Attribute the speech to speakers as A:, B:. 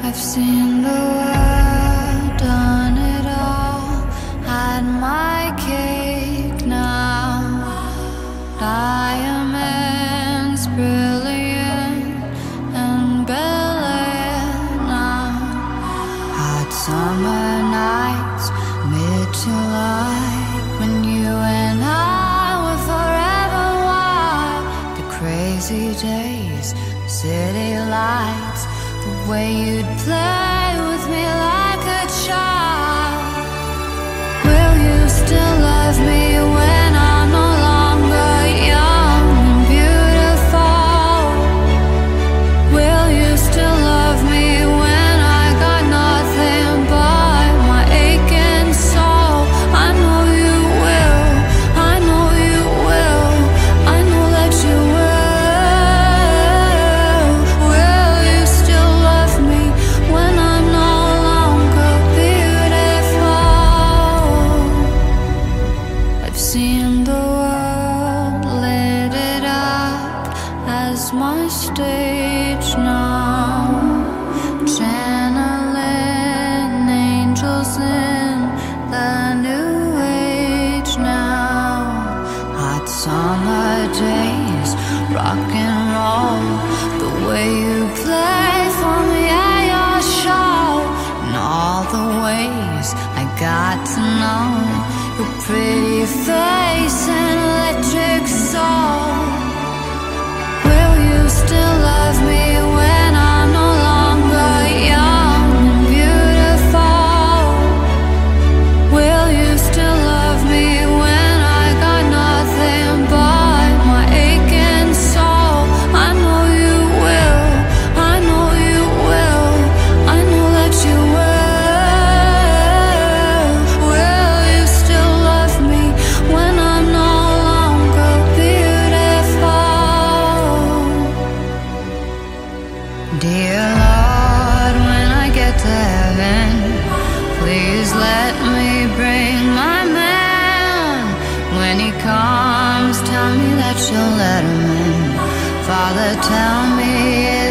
A: I've seen the world, done it all, had my cake now. Diamonds brilliant and brilliant now. Hot summer nights, mid-July, when you and I were forever wild. The crazy days, city lights, the way you'd play with me like a child. Will you still love me when I'm no longer young and beautiful? Will you still love me when I got nothing but my aching soul? I know you will, I know you will, I know that you will. Will you still love me when I'm no longer beautiful? I've seen the world, lit it up as my stage now. Channeling angels in the new age now. Hot summer days, rock and roll, the way you play for me at your show, and all the ways I got to know your pretty face and electric soul. Will you still love me when I'm no longer young and beautiful? Will you still love me when I got nothing but my aching soul? I know you will, I know you will, I know that you will. Will you still love me when I'm no longer beautiful? Dear Lord, when I get to heaven, please let me bring my man. When he comes, tell me that you'll let him in. Father, tell me